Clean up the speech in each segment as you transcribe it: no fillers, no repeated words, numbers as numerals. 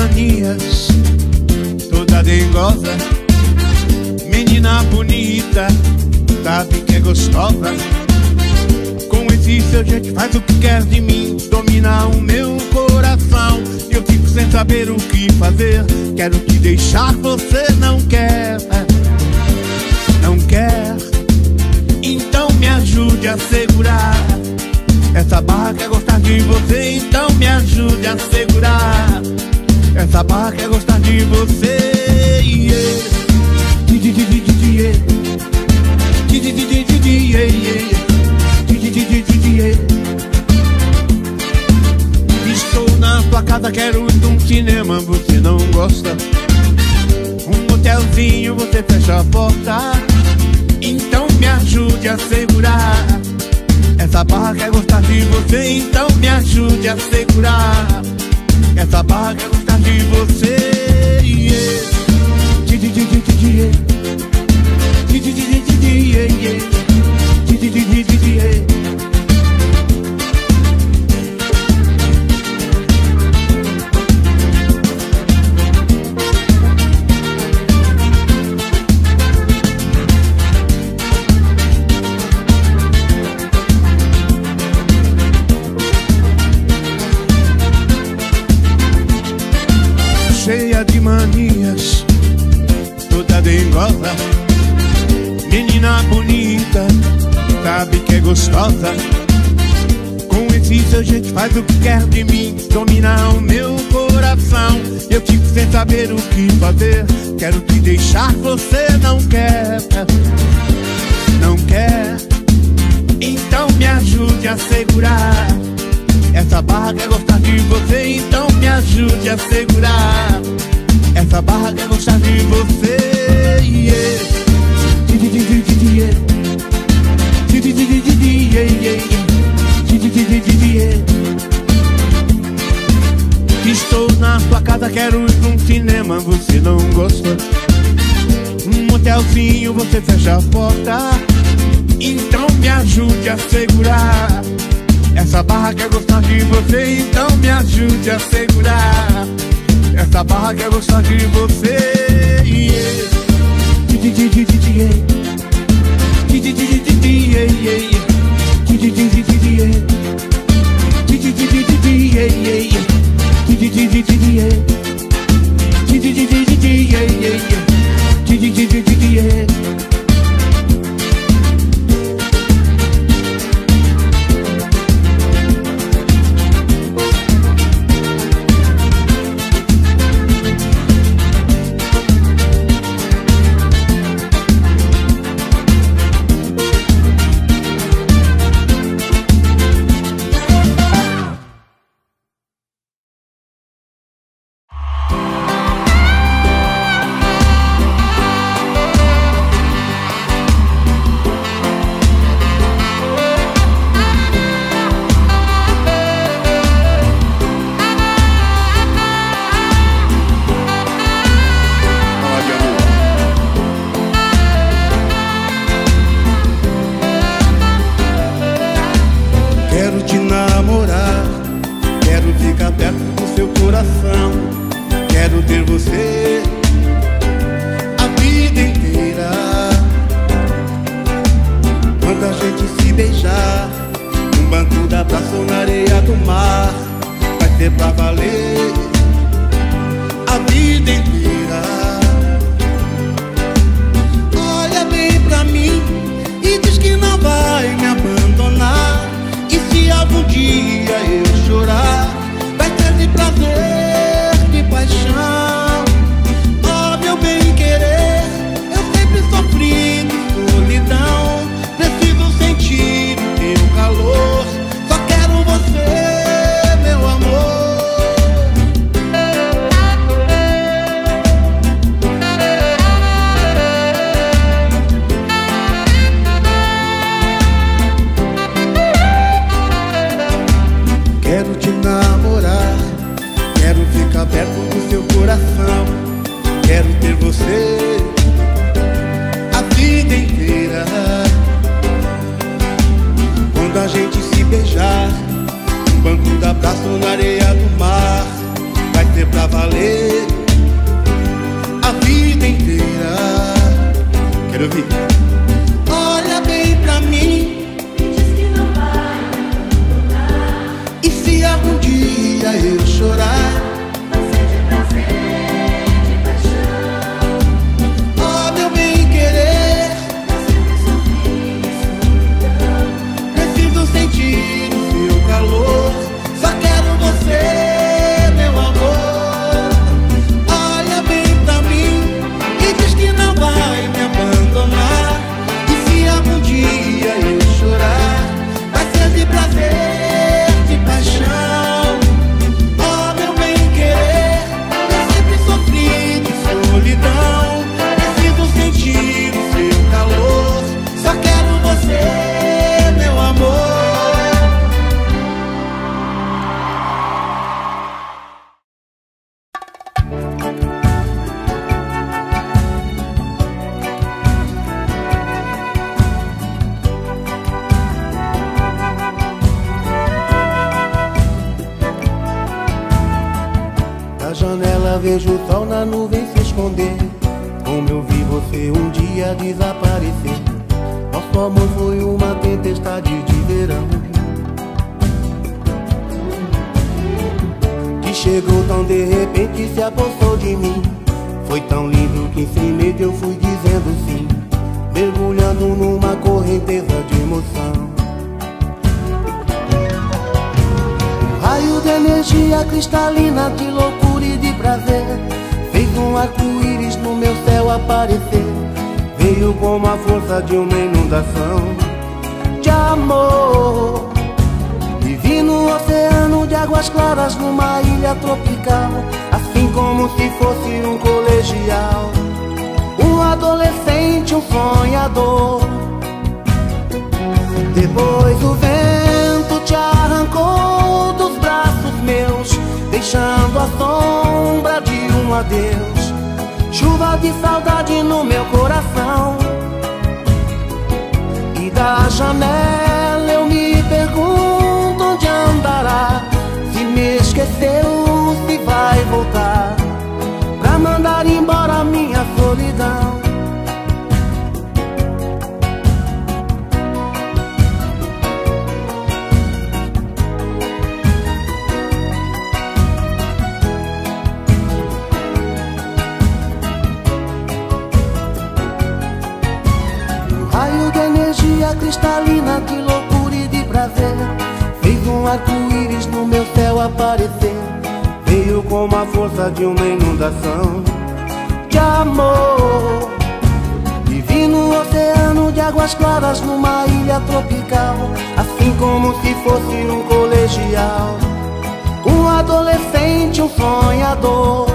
manias, toda dengosa, menina bonita, sabe que é gostosa. Com esse seu jeito faz o que quer de mim, domina o meu coração. Eu fico sem saber o que fazer, quero te deixar, você não quer, não quer. Então me ajude a segurar essa barra, quer gostar de você, então me ajude a segurar essa barra, quer gostar de você. Estou na tua casa, quero ir num cinema, você não gosta. Um motelzinho, você fecha a porta. Então me ajude a segurar essa barra, quer gostar de você, então me ajude a segurar essa barra, quer gostar de você. Cheia de manias, toda dengosa, menina bonita, sabe que é gostosa. Com esse seu jeito faz o que quer de mim, domina o meu coração. Eu fico sem saber o que fazer, quero te deixar, você não quer, não quer. Então me ajude a segurar essa barra, quer gostar de você, então me ajude a segurar essa barra, quer gostar de você. Estou na tua casa, quero ir num cinema, você não gosta. Um motelzinho, você fecha a porta. Então me ajude a segurar essa barra, quer gostar de você, então me ajude a segurar essa barra, quer gostar de você. janela vejo o sol na nuvem se esconder. Como eu vi você um dia desaparecer. Nosso amor foi uma tempestade de verão, que chegou tão de repente e se apossou de mim. Foi tão lindo que sem medo eu fui dizendo sim, mergulhando numa correnteza de emoção. Raio de energia cristalina, de loucura e de prazer, fez um arco-íris no meu céu aparecer. Veio como a força de uma inundação de amor. Vivi no oceano de águas claras, numa ilha tropical, assim como se fosse um colegial, um adolescente, um sonhador. Depois o vento te arrancou dos braços meus, deixando a sombra de um adeus. Chuva de saudade no meu coração. E da janela eu me pergunto onde andará. Se me esqueceu, se vai voltar pra mandar embora a minha solidão. Raio de energia cristalina, de loucura e de prazer, fez um arco-íris no meu céu aparecer. Veio como a força de uma inundação de amor. Vivi no oceano de águas claras, numa ilha tropical, assim como se fosse um colegial, um adolescente, um sonhador.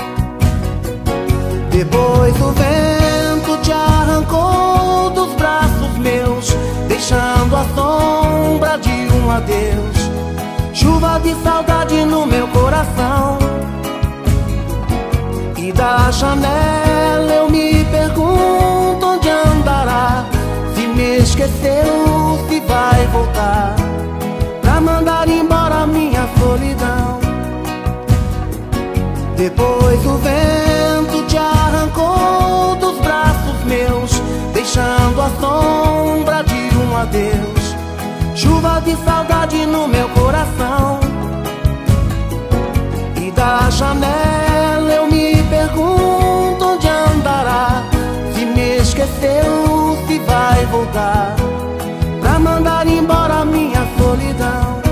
Depois o vento te arrancou dos braços meus, deixando a sombra de um adeus. Chuva de saudade no meu coração. E da janela eu me pergunto onde andará. Se me esqueceu, se vai voltar pra mandar embora a minha solidão. Depois o vento te arrancou dos braços meus, deixando a sombra de um adeus. Chuva de saudade no meu coração. E da janela eu me pergunto onde andará. Se me esqueceu, se vai voltar pra mandar embora a minha solidão.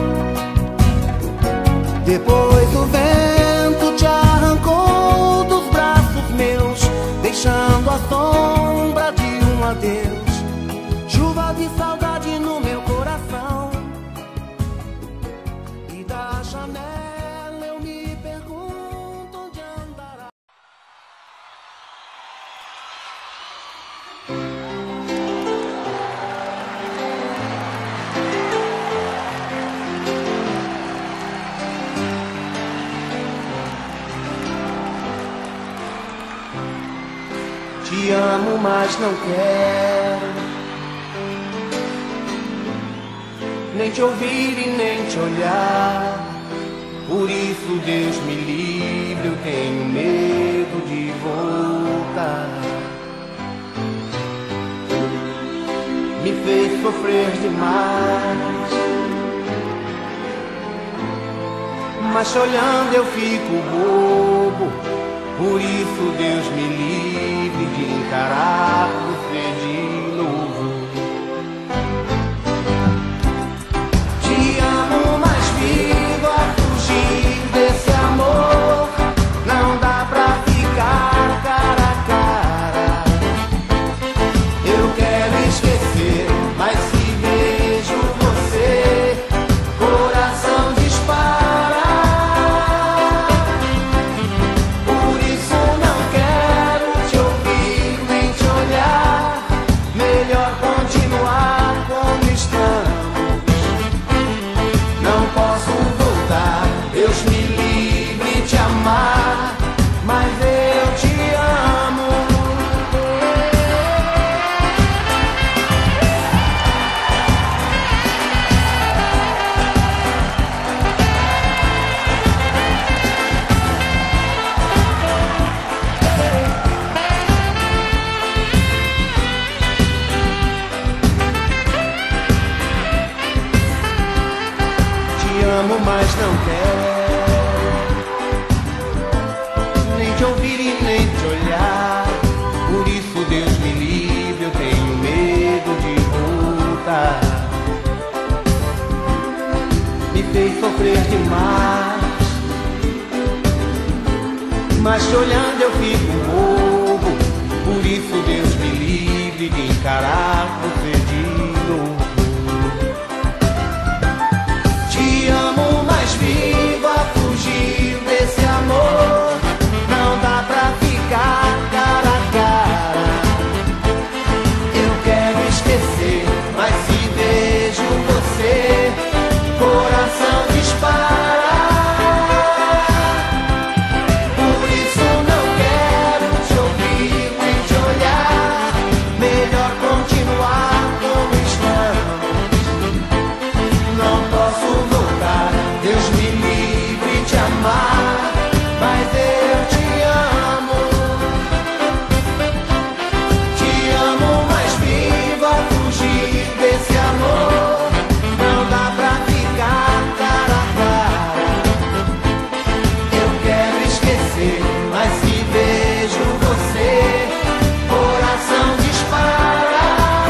Depois o vento te arrancou dos braços meus, deixando a sombra de um adeus. Chuva de saudade no meu coração. E da janela eu me pergunto onde andará. Te amo, mas não quero nem te ouvir e nem te olhar. Por isso, Deus me livre, eu tenho medo de voltar. Me fez sofrer demais, mas olhando eu fico bobo. Por isso, Deus me livre de encarar você de novo. Te amo, mas vivo a fugir desse amor. Não dá pra ficar cara a cara. Eu quero esquecer, mas se vejo você, coração dispara. Por isso não quero te ouvir nem te olhar. te ouvir e nem te olhar. Por isso Deus me livre, eu tenho medo de voltar. Me fez sofrer demais, mas te olhando eu fico bobo. Por isso Deus me livre de encarar você de novo. Te amo, mas vivo a fugir desse amor. Não dá pra ficar cara a cara. Eu quero esquecer, mas se vejo você, coração dispara. Por isso não quero te ouvir nem te olhar. Melhor continuar como estamos. Não posso voltar, Deus me livre de amar, mas eu te amo. Te amo, mas vivo a fugir desse amor. Não dá pra ficar cara a cara. Eu quero esquecer, mas se vejo você, coração dispara.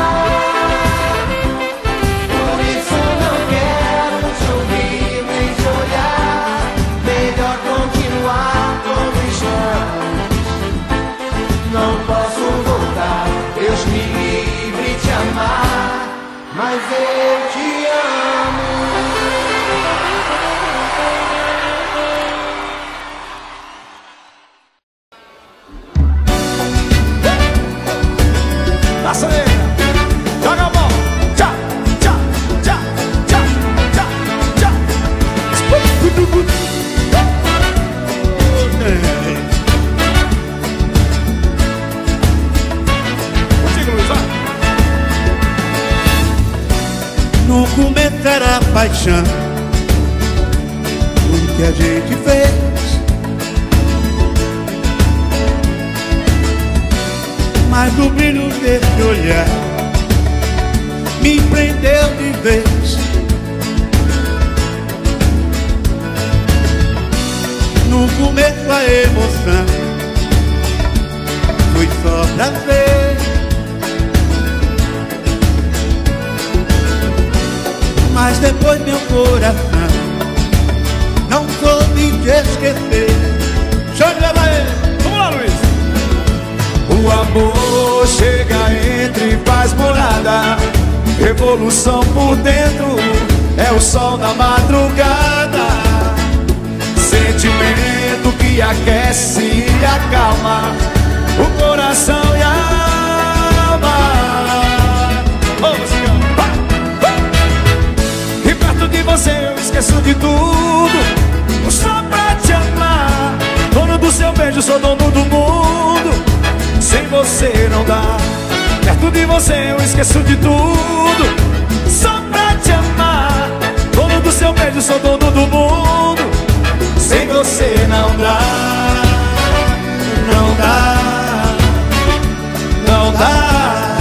Por isso não quero te ouvir nem te olhar. Melhor continuar como estamos. Não posso voltar, Deus me livre de amar, mas eu te amo. Passa nega, joga a bola. Tchá, tchá, tchá, tchá, tchá, tchá. Contigo, Luiz, vai. No começo era paixão, o que a gente fez. Mas o brilho desse olhar me prendeu de vez. No começo a emoção foi só prazer, mas depois meu coração não soube te esquecer. Deixa eu levar ele. Vamos lá, Luiz. O amor chega, entra e faz morada. Revolução por dentro, é o sol da madrugada. Sentimento que aquece e acalma o coração e a alma. E perto de você eu esqueço de tudo, só pra te amar. Dono do seu beijo, sou dono do mundo. Sem você não dá. Perto de você eu esqueço de tudo, só pra te amar. Dono do seu beijo, sou dono do mundo. Sem você não dá. Não dá. Não dá.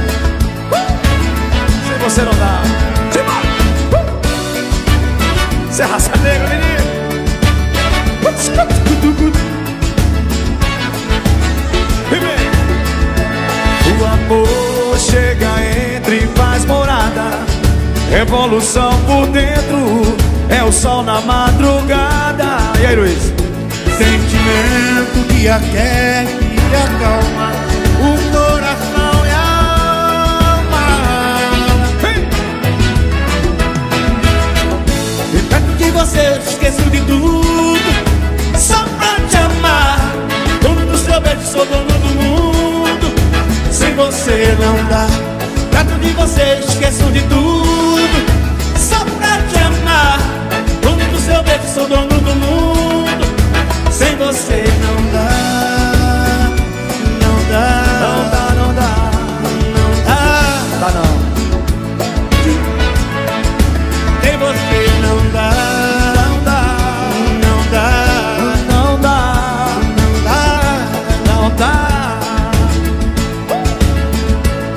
Sem você não dá. Você é raça negra, menino. O amor chega, entra e faz morada. Revolução por dentro, é o sol na madrugada. E aí, Luiz? Sentimento que aquece e acalma o coração e a alma. E perto de você eu esqueço de tudo, só pra te amar. Dono do seu beijo, sou dono do mundo. Sem você não dá. Perto de você eu esqueço de tudo, só pra te amar. Dono do seu beijo, sou dono do mundo. Sem você não dá. Não dá. Não dá, não dá. Não dá. Dá não. Sem você não dá. Não dá. Não dá. Não dá. Não dá. Não dá.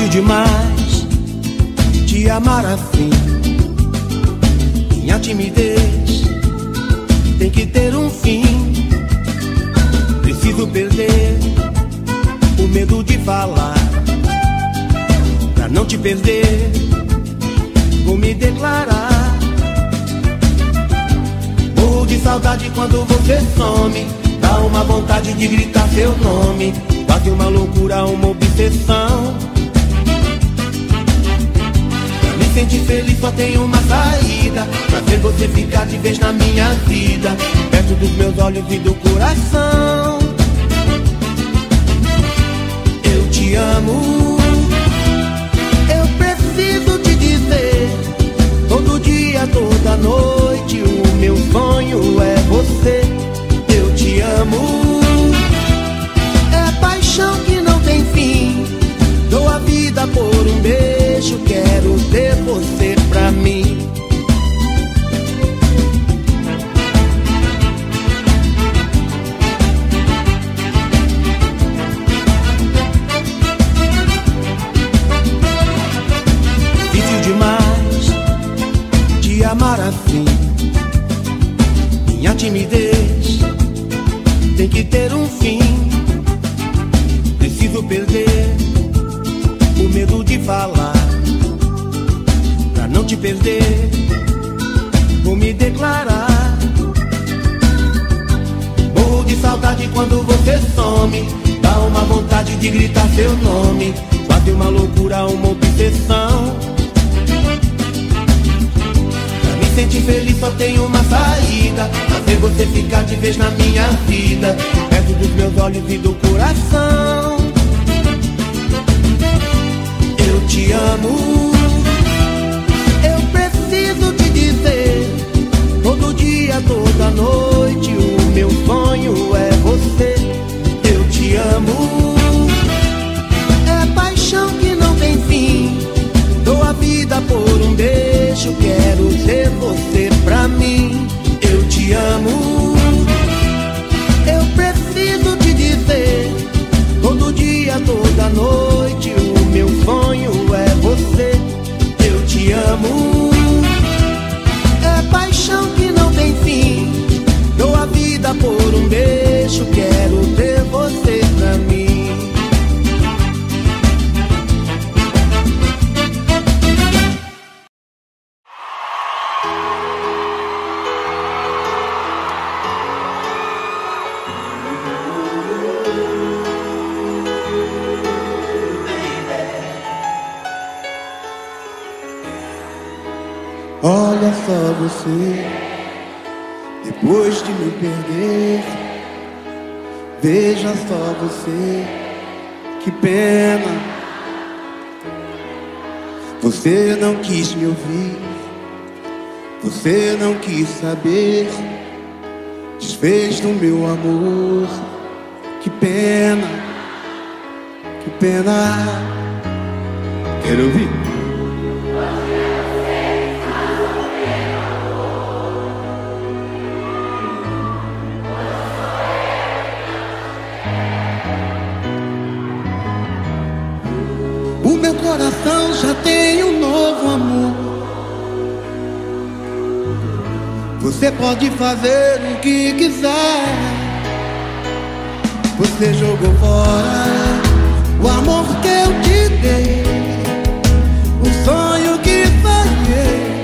demais te amar assim. Minha timidez tem que ter um fim. Preciso perder o medo de falar. Pra não te perder, vou me declarar. Morro de saudade quando você some. Dá uma vontade de gritar seu nome. Quase uma loucura, uma obsessão. Pra me sentir feliz só tem uma saída: fazer você ficar de vez na minha vida, perto dos meus olhos e do coração. Eu te amo, eu preciso te dizer. Todo dia, toda noite, o meu sonho é você. Eu te amo, é paixão que não tem fim. Dou a vida por um beijo, quero ter você pra mim. Difícil demais te amar assim. Minha timidez tem que ter um fim. Preciso perder o medo de falar. Pra não te perder, vou me declarar. Morro de saudade quando você some. Dá uma vontade de gritar seu nome. Quase uma loucura, uma obsessão. Pra me sentir feliz só tem uma saída: fazer você ficar de vez na minha vida, perto dos meus olhos e do coração. Eu te amo, eu preciso te dizer. Todo dia, toda noite, o meu sonho é você. Eu te amo, é paixão que não tem fim. Dou a vida por um beijo, quero ter você pra mim. Eu te amo, eu preciso te dizer. Todo dia, toda noite, o meu sonho é você. Eu te amo, é paixão que não tem fim. Dou a vida por um beijo, quero ter você pra mim. Olha só você, depois de me perder. Veja só você, que pena. Você não quis me ouvir, você não quis saber. Desfez do meu amor, que pena, que pena. Quero ouvir. O meu coração já tem um novo amor. Você pode fazer o que quiser. Você jogou fora o amor que eu te dei, o sonho que sonhei.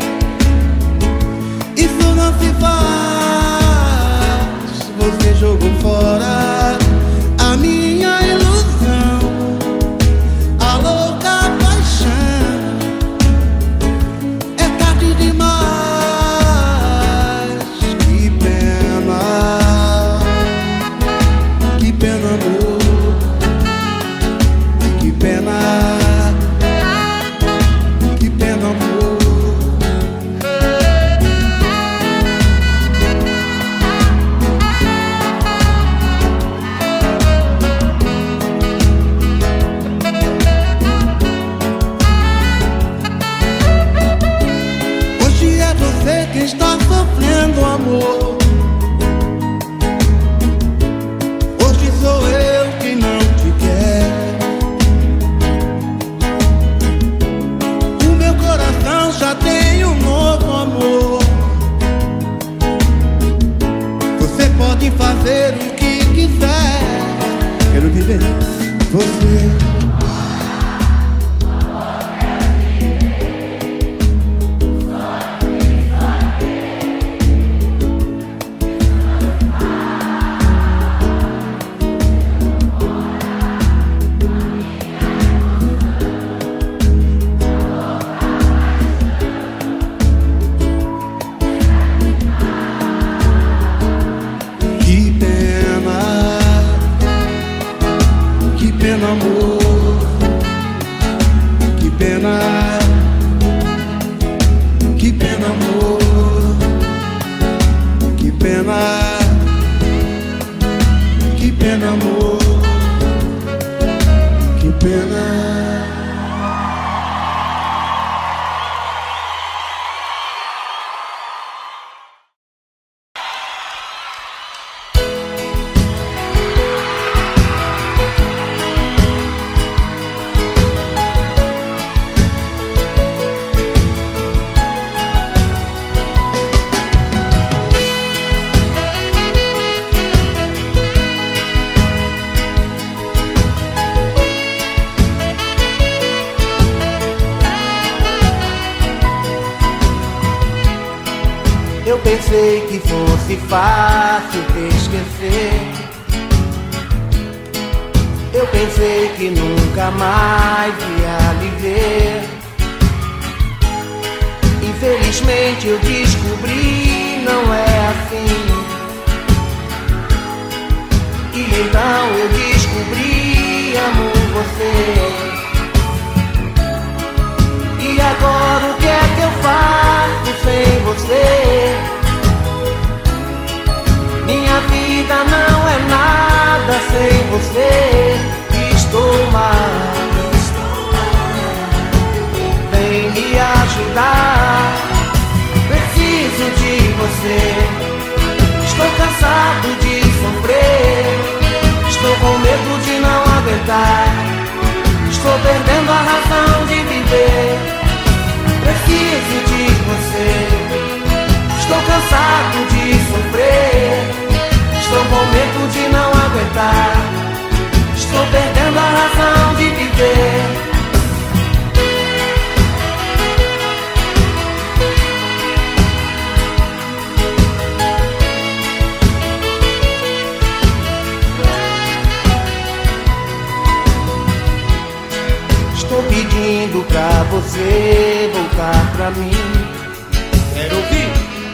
Isso não se faz. Você jogou fora a minha ilusão, a louca paixão. É tarde demais, que pena, amor. quero viver você. Eu pensei que fosse fácil te esquecer. Eu pensei que nunca mais ia lhe ver. Infelizmente eu descobri, não é assim. E então eu descobri, amo você. E agora o que é que eu faço sem você? Minha vida não é nada sem você. Estou mal, vem me ajudar. Preciso de você. Estou cansado de sofrer. Estou com medo de não aguentar. Estou perdendo a razão de viver. Preciso de você. Estou cansado de sofrer. Estou com medo de não aguentar. Estou perdendo a razão de viver. Estou pedindo pra você voltar pra mim. Quero ouvir.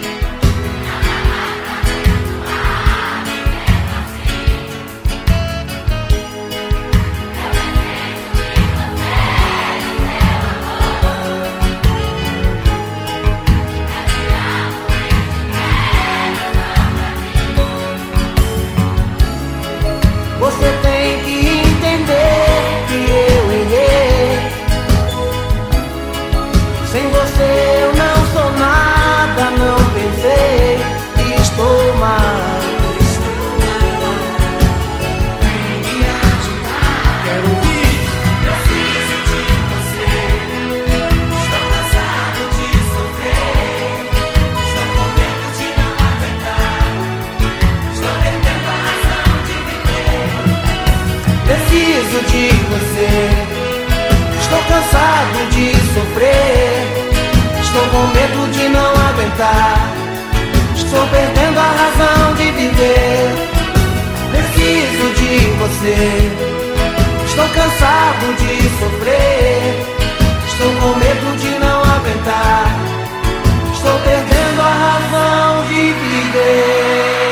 Você tem que entender que eu errei. Sem você eu não sou nada, não pensei e estou mal. Quero ouvir. Preciso de você. Estou cansado de sofrer. Estou com medo de não aguentar. Estou perdendo a razão de viver. Preciso de você. Estou cansado de sofrer. Estou com medo de não aguentar. Estou perdendo a razão de viver. Preciso de você. Estou cansado de sofrer. Estou com medo de não aguentar. Estou perdendo a razão de viver.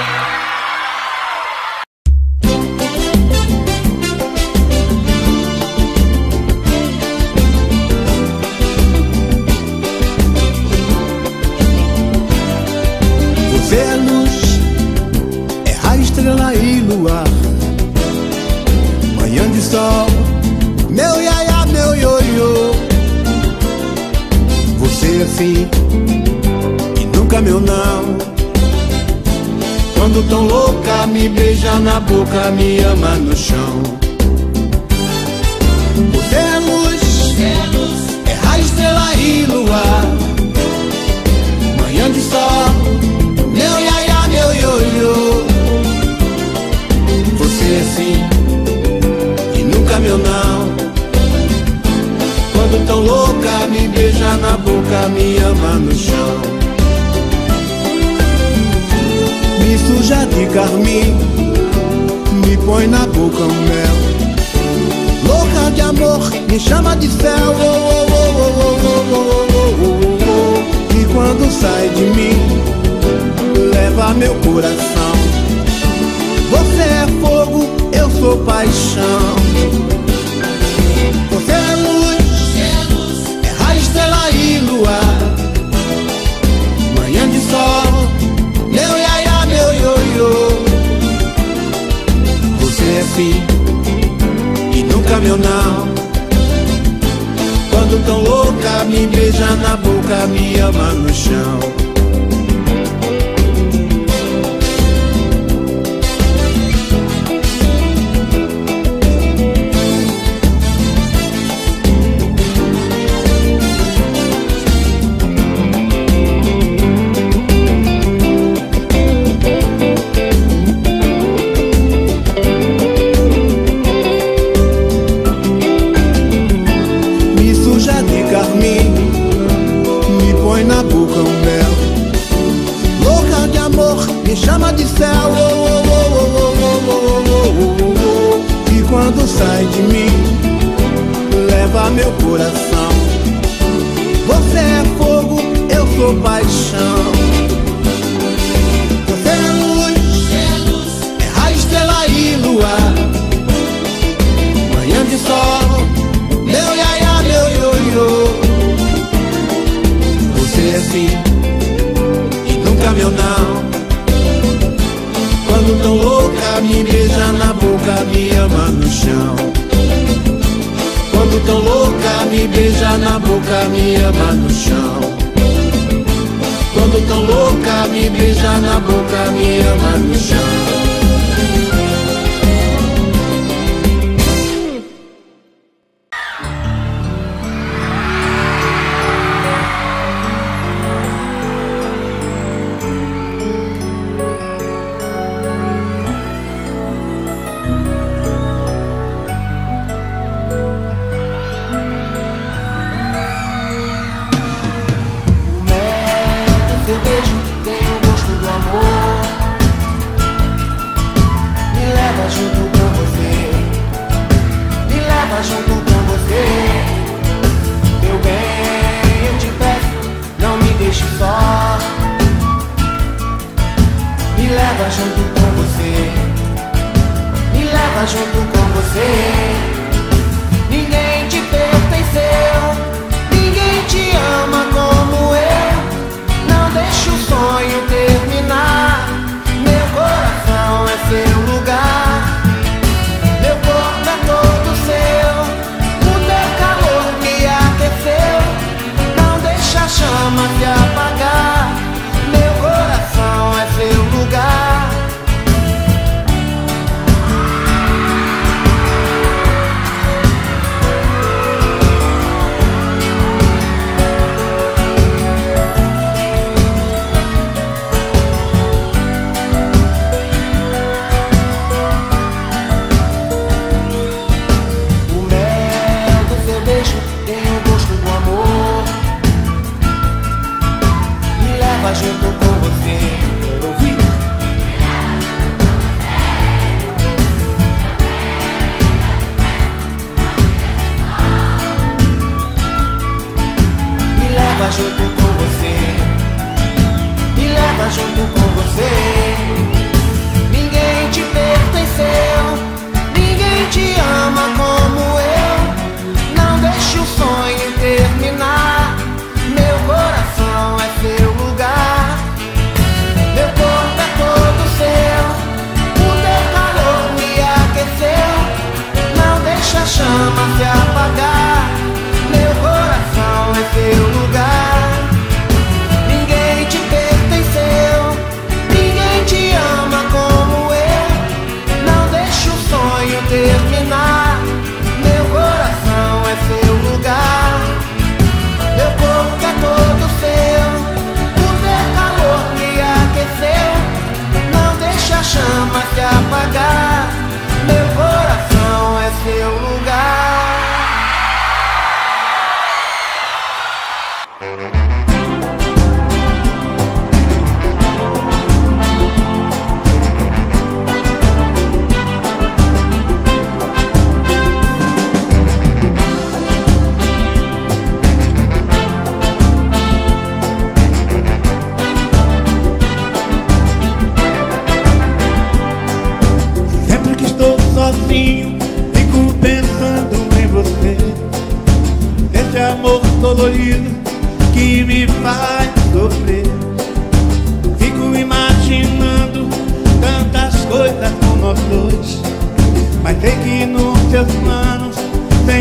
Você é luz, é raio, estrela e luar. Manhã de sol, meu iaiá, meu ioiô. Você é sim, e nunca meu não. Quando tão louca, me beija na boca, me ama no chão. Você é luz, é raio, estrela e luar. Manhã de sol, meu iaiá, meu ioiô. Você é sim, meu não. Quando tão louca, me beija na boca, me ama no chão. Me suja de carmim, me põe na boca um mel. Louca de amor, me chama de céu. E quando sai de mim, leva meu coração. Você é fogo, eu sou paixão. Você é luz, é raio, estrela e luar. Manhã de sol, meu iaia, meu ioiô. Você é sim e nunca meu não. Quando tão louca, me beija na boca, me ama no chão. Me põe na boca um mel. Louca de amor, me chama de céu. E quando sai de mim, leva meu coração. Você é fogo, eu sou paixão. Você é luz, é raio, estrela e luar. Manhã de sol, meu iaia, meu ioiô. Você é sim e nunca meu não. Quando tão louca, me beija na boca, me ama no chão. Quando tão louca, me beija na boca, me ama no chão. Quando tão louca, me beija na boca, me ama no chão. Seu lugar, ninguém te pertenceu.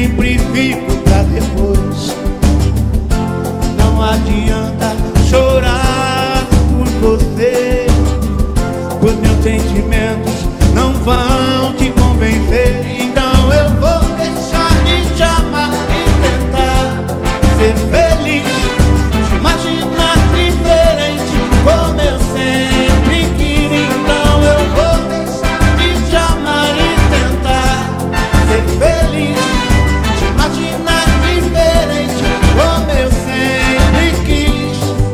sempre fico pra depois. Não adianta chorar por você, pois meus sentimentos não vão te convencer. Então eu vou deixar de te amar e tentar ser feliz, te imaginar diferente como eu sempre quis. Então eu vou deixar de te amar e tentar ser feliz, te imaginar diferente como eu sempre quis.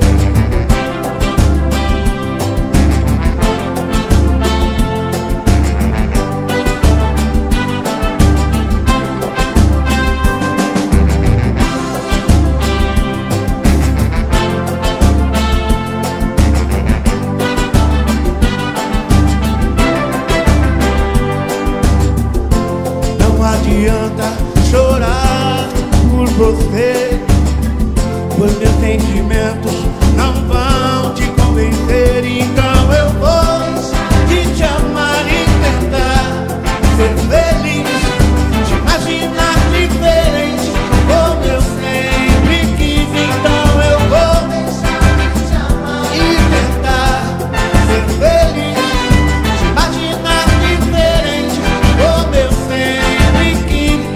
Não adianta chorar por você, pois meus sentimentos não vão te convencer. Então eu vou de te amar e tentar ser feliz, te imaginar diferente como eu sempre quis. Então eu vou deixar de te amar e tentar ser feliz, te imaginar diferente como eu sempre quis.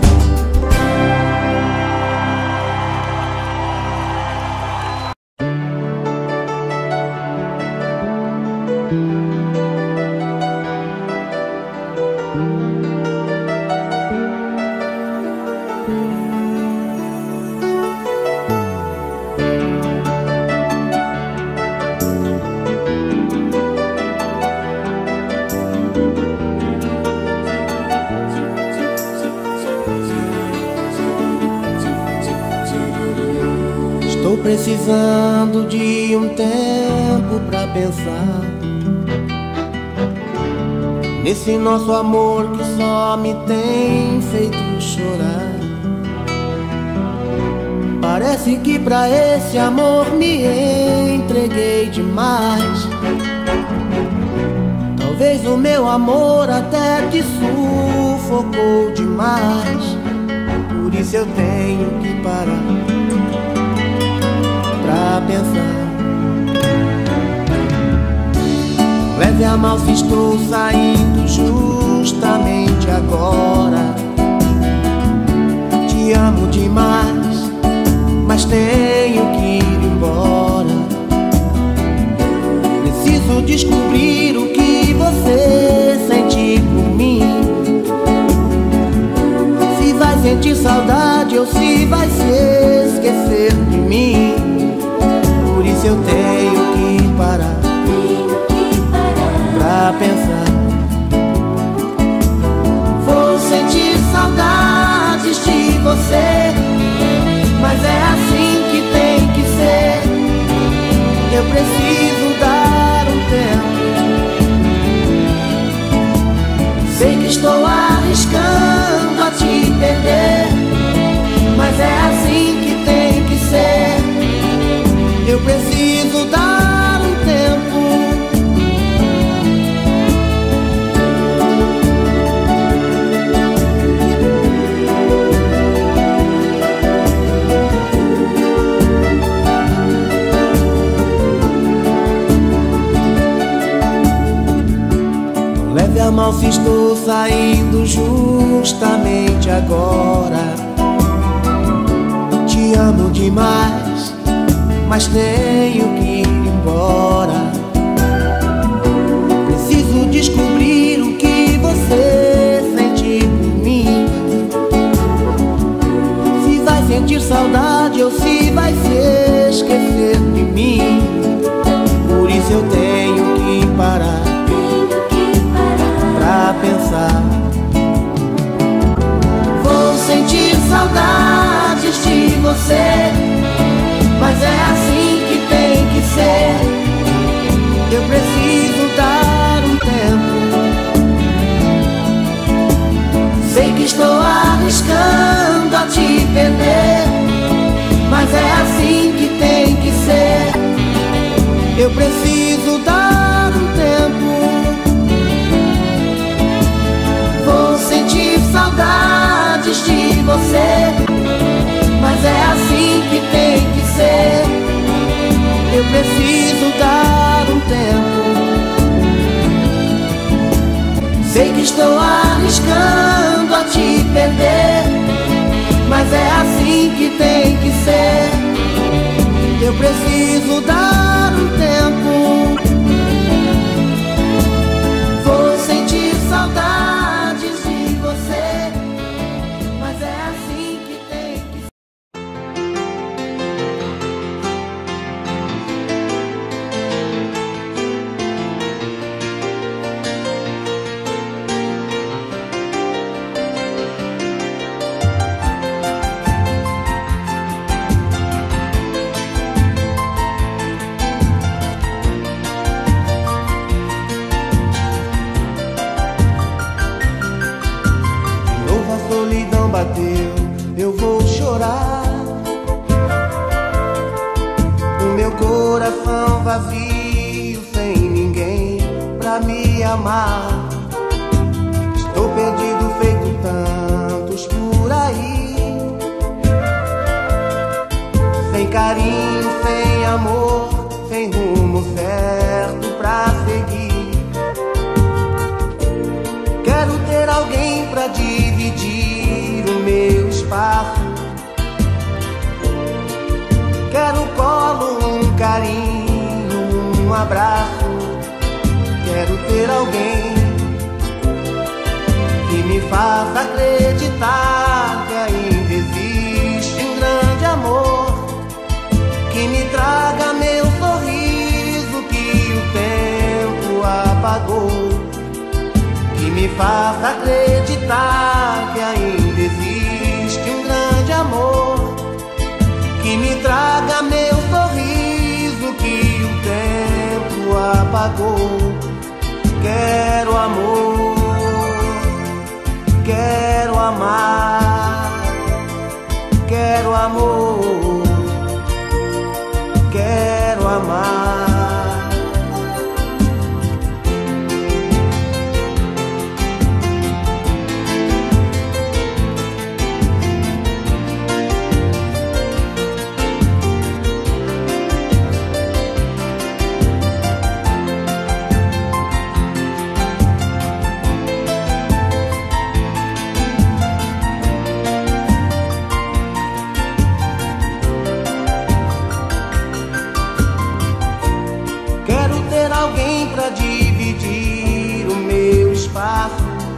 Estou precisando de um tempo pra pensar nesse nosso amor que só me tem feito chorar. Parece que pra esse amor me entreguei demais. Talvez o meu amor até te sufocou demais. Por isso eu tenho que parar pra pensar. Leve a mal se estou saindo justamente agora. Te amo demais, mas tenho que ir embora. Preciso descobrir o que você sente por mim. Se vai sentir saudade ou se vai se esquecer de mim. Por isso eu tenho que parar pra pensar. Vou sentir saudades de você, mas é assim que tem que ser. Eu preciso dar um tempo. Sei que estou arriscando a te perder, mas é assim que tem que ser. Eu preciso dar um tempo. Não leve a mal se estou saindo justamente agora. Te amo demais, mas tenho que ir embora. Preciso descobrir o que você sente por mim. Se vai sentir saudade ou se vai se esquecer de mim. Por isso eu tenho que parar pra pensar. Vou sentir saudades de você, mas é assim que tem que ser. Eu preciso dar um tempo. Sei que estou arriscando a te perder, mas é assim que tem que ser. Eu preciso dar um tempo. Vou sentir saudades de você, você, mas é assim que tem que ser. Eu preciso dar um tempo. Sei que estou arriscando a te perder, mas é assim que tem que ser. Eu preciso dar um tempo. Vou sentir saudades de você, mas é assim que tem que ser. Eu vou chorar. O meu coração vazio, sem ninguém pra me amar. Estou perdido feito tantos por aí, sem carinho, sem amor, sem rumo certo pra seguir. Quero ter alguém pra dividir o meu espaço. Quero um colo, um carinho, um abraço. Quero ter alguém que me faça acreditar que ainda existe um grande amor, que me traga meu sorriso que o tempo apagou, que me faça acreditar que ainda existe um grande amor, que me traga meu sorriso que o tempo apagou. Quero amor, quero amar, quero amor, quero amar. Pra dividir o meu espaço.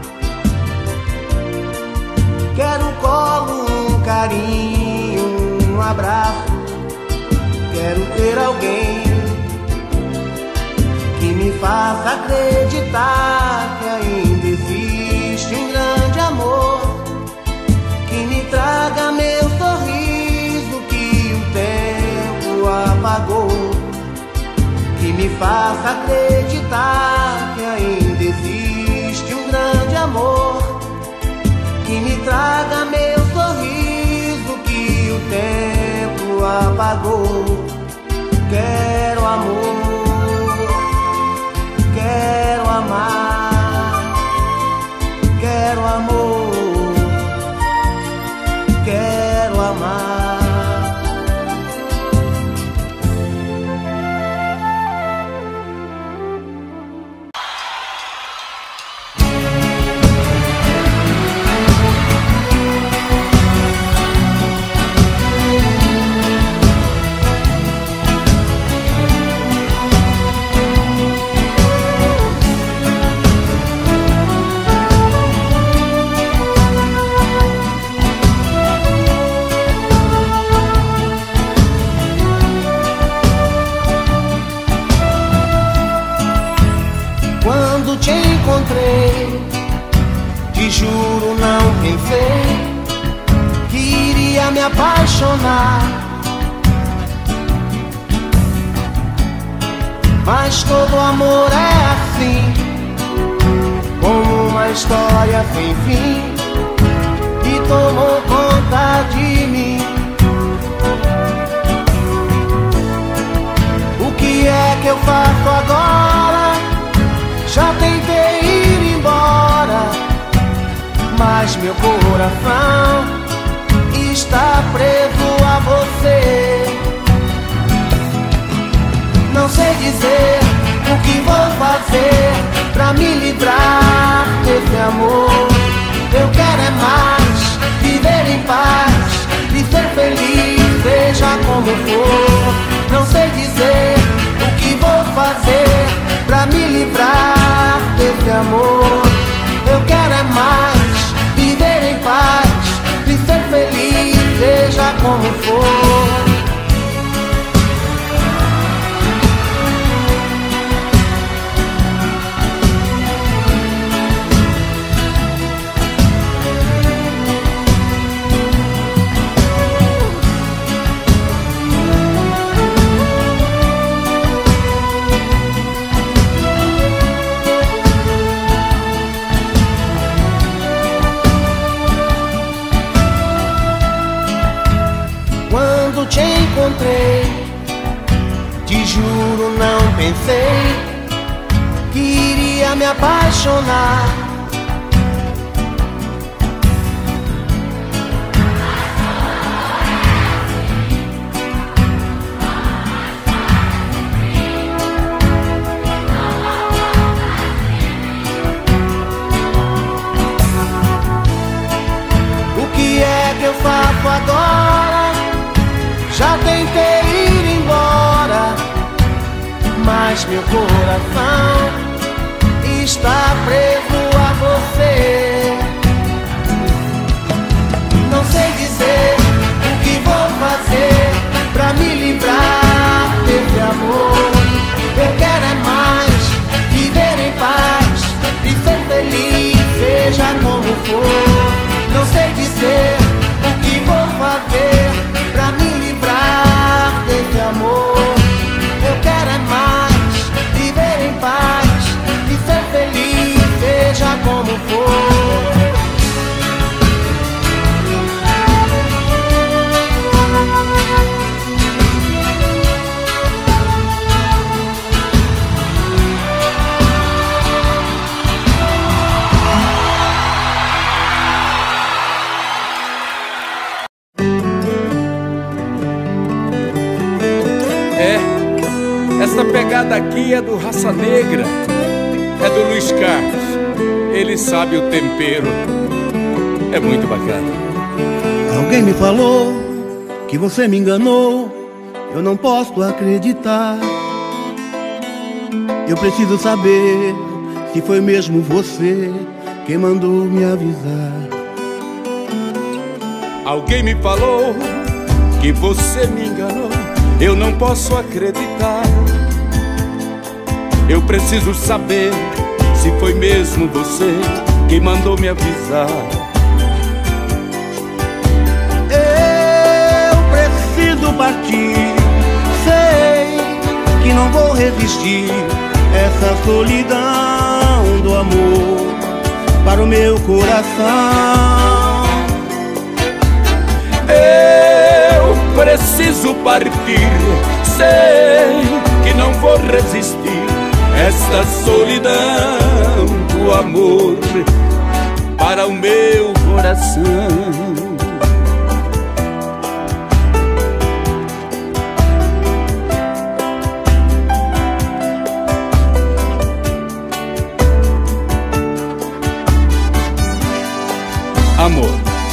Quero um colo, um carinho, um abraço. Quero ter alguém que me faça acreditar que ainda existe um grande amor, que me traga meu sorriso que o tempo apagou, que me faça acreditar que ainda existe um grande amor, que me traga meu sorriso que o tempo apagou. Quero amor, quero amar, quero amor, quero amar. Quando te encontrei, te juro não pensei que iria me apaixonar, mas todo amor é assim, como uma história sem fim, que tomou conta de mim. O que é que eu faço agora? Já tentei ir embora, mas meu coração preso a você. Não sei dizer o que vou fazer pra me livrar desse amor. Eu quero é mais viver em paz e ser feliz, seja como for. Não sei dizer o que vou fazer pra me livrar desse amor. Eu quero é mais viver em paz e ser feliz, seja como for. Te encontrei, te juro não pensei que iria me apaixonar. O que é que eu faço agora? Já tentei ir embora, mas meu coração está preso a você. Não sei dizer o que vou fazer pra me livrar desse amor. Eu quero é mais viver em paz e ser feliz, seja como for. Não sei dizer o que vou fazer pra me livrar desse amor. Eu quero é mais viver em paz e ser feliz, seja como for. Essa pegada aqui é do Raça Negra, é do Luiz Carlos. Ele sabe o tempero, é muito bacana. Alguém me falou que você me enganou, eu não posso acreditar. Eu preciso saber se foi mesmo você quem mandou me avisar. Alguém me falou que você me enganou, eu não posso acreditar. Eu preciso saber se foi mesmo você que mandou me avisar. Eu preciso partir, sei que não vou resistir essa solidão do amor para o meu coração. Eu preciso partir, sei que não vou resistir esta solidão do amor para o meu coração. Amor,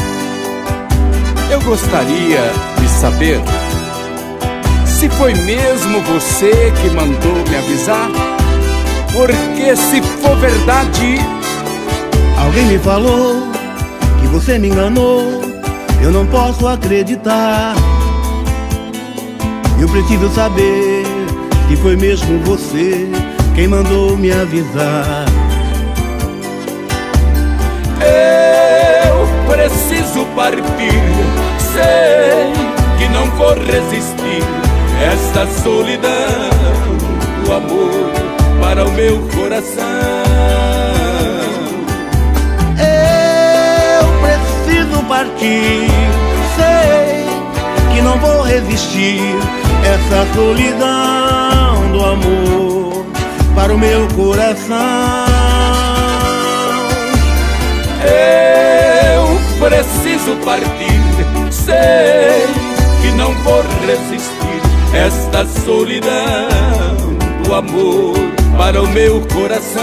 eu gostaria de saber se foi mesmo você que mandou me avisar. Porque se for verdade, alguém me falou que você me enganou, eu não posso acreditar. Eu preciso saber se foi mesmo você quem mandou me avisar. Eu preciso partir, sei que não vou resistir esta solidão do amor para o meu coração. Eu preciso partir, sei que não vou resistir essa solidão do amor para o meu coração. Eu preciso partir, sei que não vou resistir esta solidão do amor para o meu coração.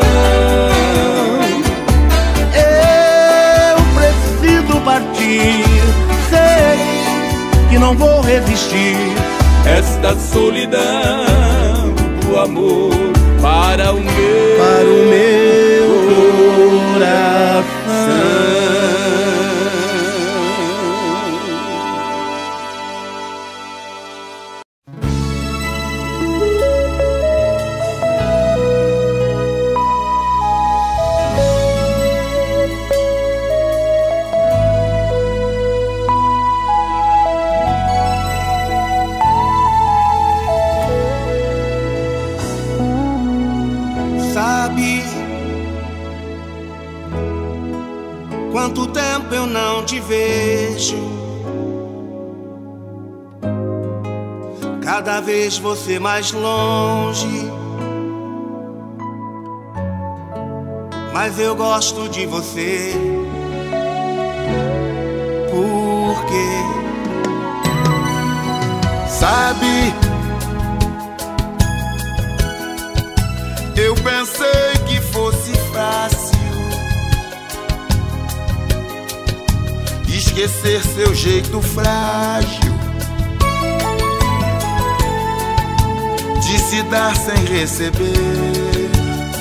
Eu preciso partir, sei que não vou resistir esta solidão do amor para o meu coração. Quanto tempo eu não te vejo, cada vez você mais longe, mas eu gosto de você. Por quê? Sabe, eu pensei que fosse fácil esquecer seu jeito frágil de se dar sem receber.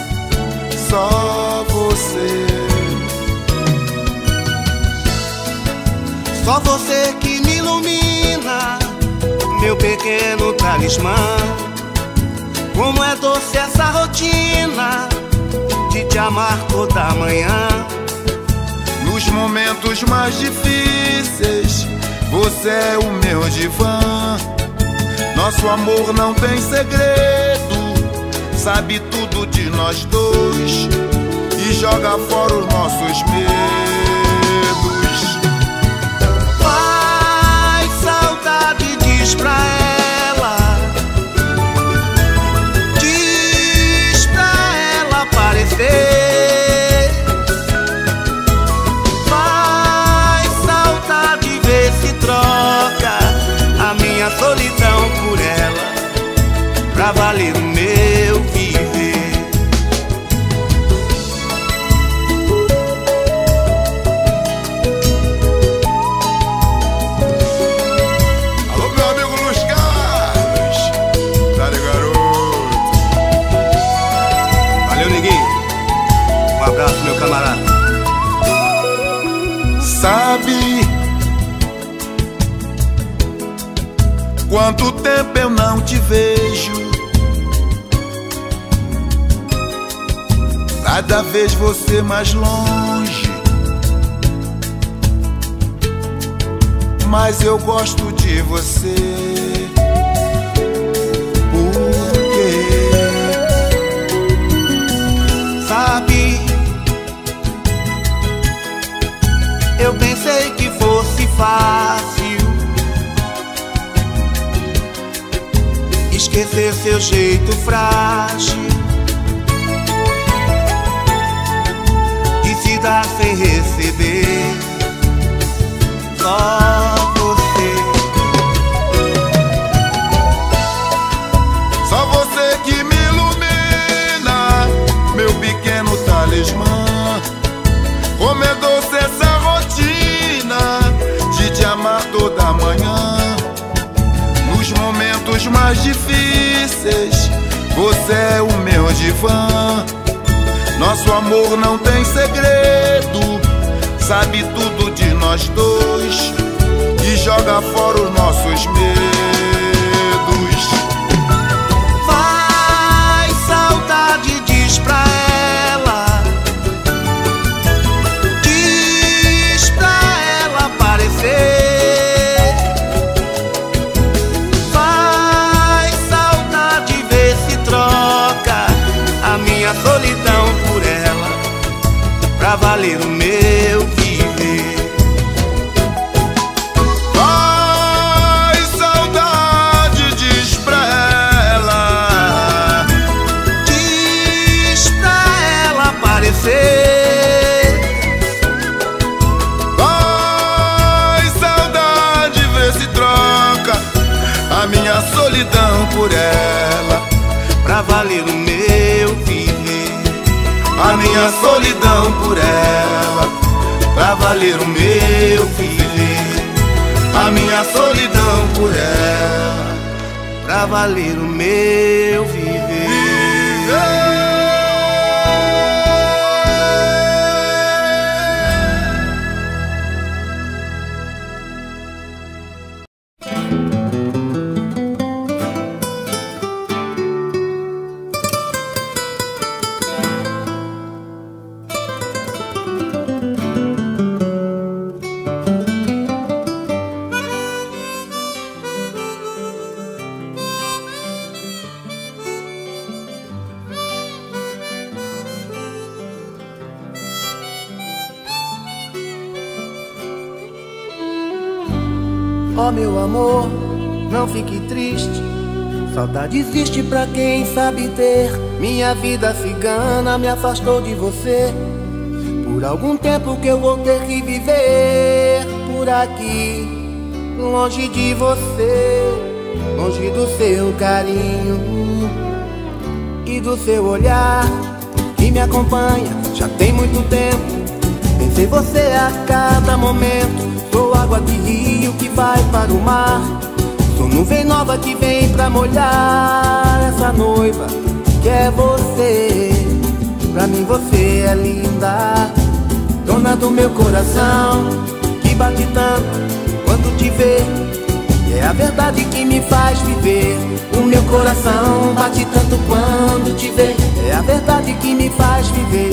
Só você, só você que me ilumina, meu pequeno talismã. Como é doce essa rotina de te amar toda manhã. nos momentos mais difíceis, você é o meu divã. Nosso amor não tem segredo, sabe tudo de nós dois e joga fora os nossos medos. Faz saudade, diz pra ela, diz pra ela aparecer. Minha solidão por ela, pra valer o meu viver. Alô, meu amigo Luiz Carlos, dale garoto. Valeu, neguinho, um abraço, meu camarada. Sabe quanto tempo eu não te vejo? Cada vez você mais longe, mas eu gosto de você. Por quê? Sabe, eu pensei que fosse fácil esquecer seu jeito frágil de se dar sem receber. Só você, só você que me ilumina, meu pequeno talismã. Como é doce essa rotina de te amar toda manhã. Nos momentos mais difíceis, você é o meu divã. Nosso amor não tem segredo, sabe tudo de nós dois e joga fora os nossos medos. faz saudade, diz pra ela, diz pra ela aparecer. Solidão por ela, pra valer o meu viver. Faz saudade, diz pra minha solidão por ela, pra valer o meu viver. A minha solidão por ela, pra valer o meu viver. A minha solidão por ela, pra valer o meu viver. Oh meu amor, não fique triste, saudade existe pra quem sabe ter. Minha vida cigana me afastou de você, por algum tempo que eu vou ter que viver por aqui, longe de você, longe do seu carinho e do seu olhar que me acompanha já tem muito tempo. Pensei você a cada momento. Sou água de rio que vai para o mar, sou nuvem nova que vem pra molhar essa noiva que é você. Pra mim você é linda, dona do meu coração, que bate tanto quando te vê. É a verdade que me faz viver. O meu coração bate tanto quando te vê. É a verdade que me faz viver.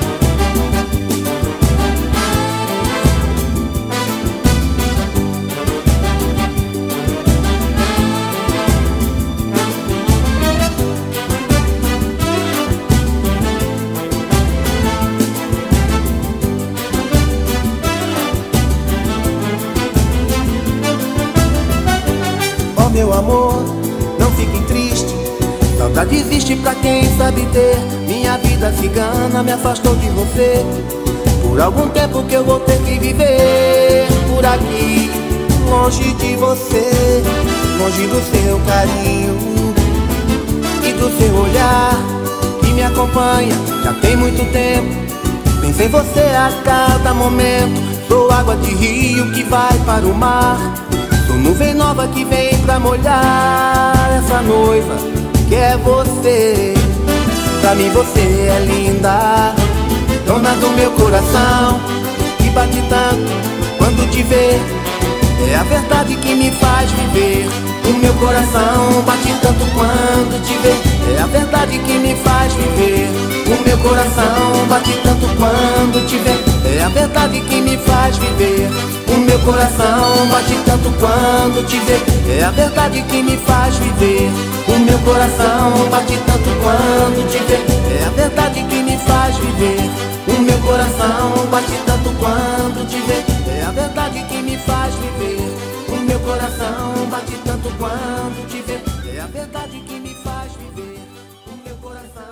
Meu amor, não fique triste, saudade existe pra quem sabe ter. Minha vida cigana me afastou de você, por algum tempo que eu vou ter que viver por aqui, longe de você, longe do seu carinho e do seu olhar que me acompanha já tem muito tempo. Penso em você a cada momento. Sou água de rio que vai para o mar, sou nuvem nova que vem pra molhar essa noiva que é você. Pra mim você é linda, dona do meu coração, que bate tanto quando te vê. É a verdade que me faz viver. O meu coração bate tanto quando te vê. É a verdade que me faz viver. O meu coração bate tanto quando te vê. É a verdade que me faz viver. O meu coração bate tanto quando te vê. É a verdade que me faz viver. O meu coração bate tanto quando te vê. É a verdade que me faz viver. O meu coração bate tanto quando te vê. É a verdade que me faz viver. O meu coração bate tanto quando te vê. É a verdade que me faz viver. O meu coração.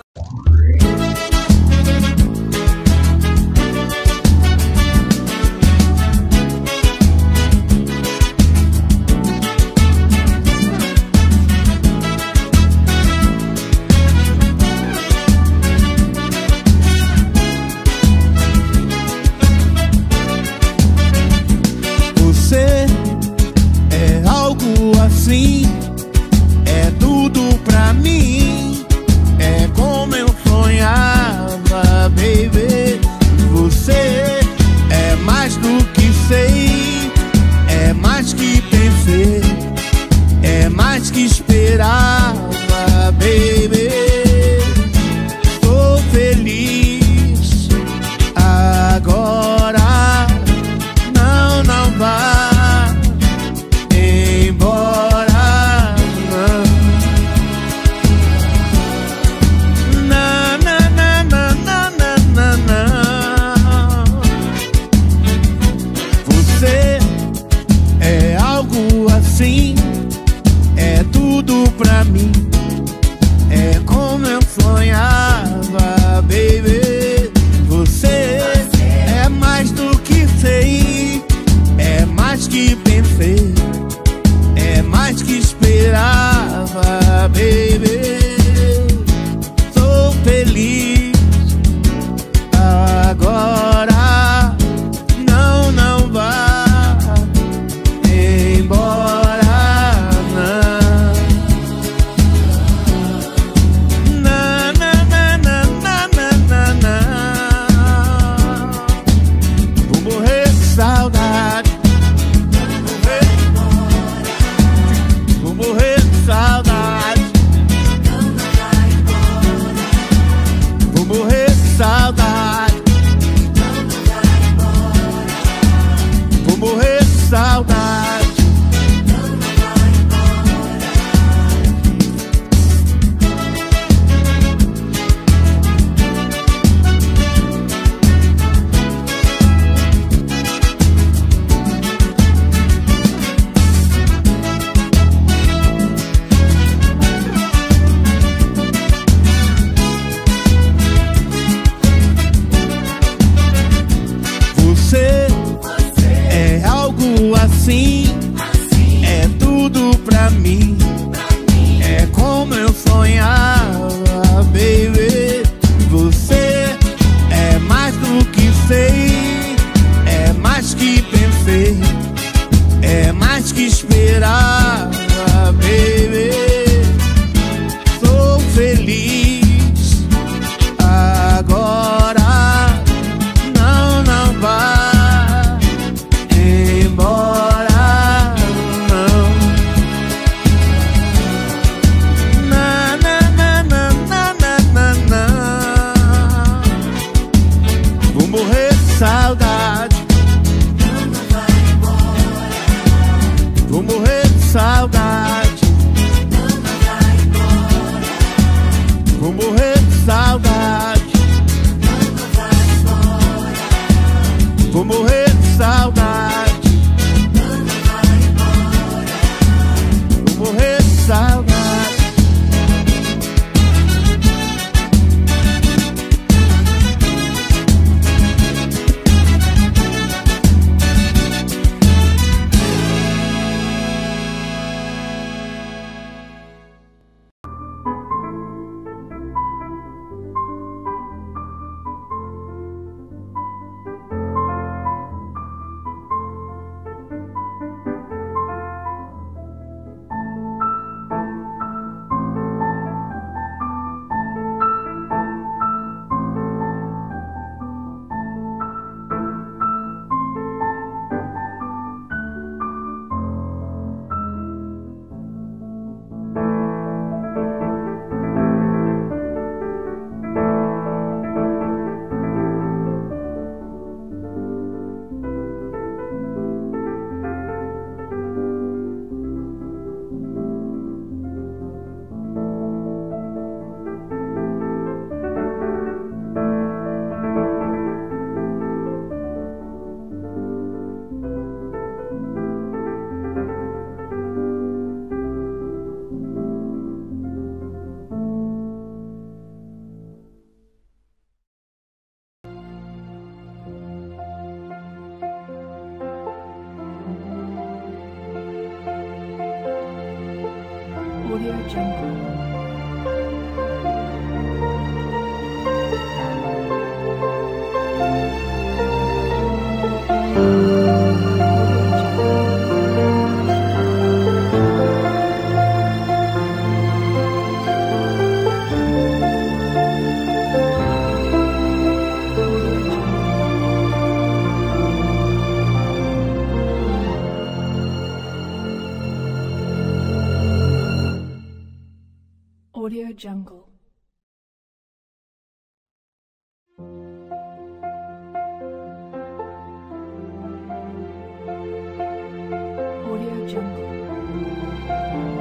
É tudo pra mim, é como eu sonhava, baby. Você é mais do que sei, é mais que pensei, é mais que esperava, baby. Tô feliz agora, não vá embora. Você é algo assim, é tudo pra mim, é como eu sonhava, baby. Você é mais do que sei, é mais que pensei, é mais que esperar. assim é tudo pra mim. É como eu sonhava, baby. Você é mais do que sei, é mais que pensei, é mais que esperava, baby. Sou feliz agora, não vá embora, não. Vou morrer de saudade. Vou morrer de saudade. Vou morrer de saudade. Vou morrer de saudade. Vou morrer de saudade. Audio Jungle. Audio Jungle. Audio Jungle.